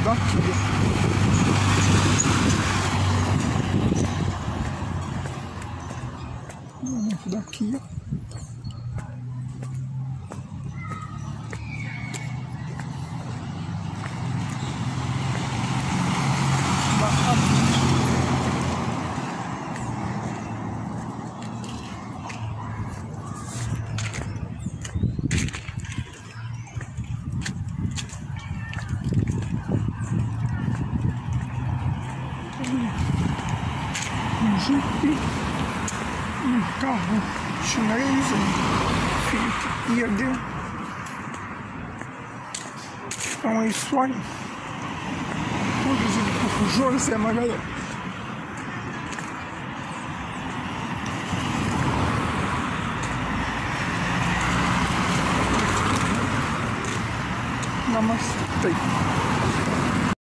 daqui. Esse daqui, ó. Um Jeep, um carro chinês, Fiat. Então é isso aí. Produzido por José Magalhães. Namastê.